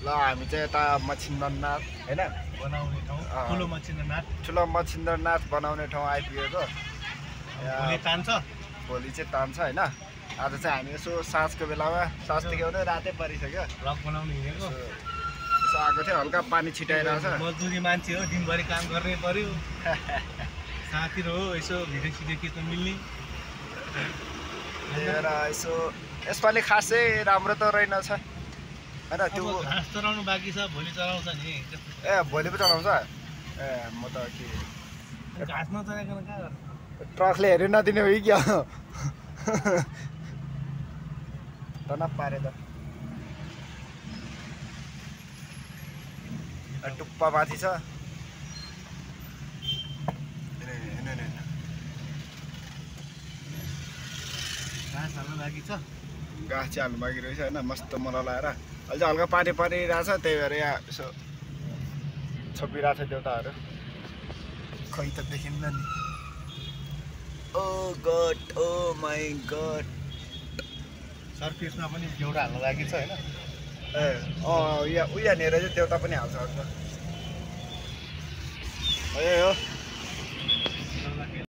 ल हामी चाहिँ यता मच्छिन्द्रनाथ हैन बनाउने ठाउँ ठुलो मच्छिन्द्रनाथ ठुलो मच्छिन्द्रनाथ बनाउने ठाउँ आइपुगेको भोलि तान्छ भोलि चाहिँ तान्छ हैन आज चाहिँ हामी यसो साँझको बेलामा साँझ देखाउने रातै परिसक्यो भ्लग बनाउनु हिँडेको यसो आएको थियो हल्का पानी छिटाइरहेछ मजदुरी मान्छे हो दिनभरि काम गर्ने पर्यो साथीहरू हो यसो भिडियो सिडियो खिच्न मिल्ने लिएर यसो यसपालि खासै राम्रो त रहेनछ हैन त्यो घाँस चराउनु बाँकी छ भोलि चराउँछ नि ए भोलि पो चलाउँछ ए म त के घाँस नचराइकन कहाँ गर्छ ट्रकले हेरि नदिने हो कि क्या तनाप पारे त टुप्पा माथि छ घाँस हाल्नु बाँकी छ घाँस चाहिँ हाल्नु बाँकी रहेछ होइन मस्त मल लाएर अहिले चाहिँ हल्का पानी परिरहेछ त्यही भएर यहाँ यसो छोपिरहेको छ देउताहरू खै त देखिन्न नि oh god oh my god सर्फिसमा पनि एउटा हाल्नु बाँकी छ होइन ए यहाँनिर चाहिँ देउता पनि हाल्छ ए हो